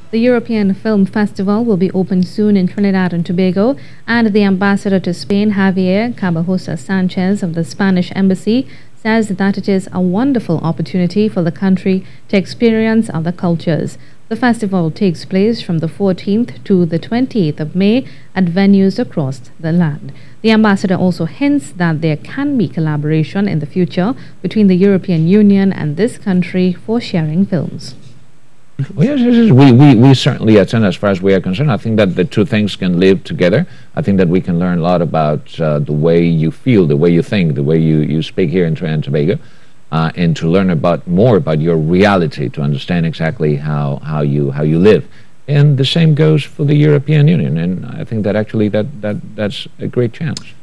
The European Film Festival will be open soon in Trinidad and Tobago, and the ambassador to Spain, Javier Carbajosa Sánchez of the Spanish Embassy, says that it is a wonderful opportunity for the country to experience other cultures. The festival takes place from the 14th to the 20th of May at venues across the land. The ambassador also hints that there can be collaboration in the future between the European Union and this country for sharing films. Well, yes, we certainly attend as far as we are concerned. I think that the two things can live together. I think that we can learn a lot about the way you feel, the way you think, the way you speak here in Trinidad and Tobago, and to learn more about your reality, to understand exactly how you live. And the same goes for the European Union, and I think that actually that's a great chance.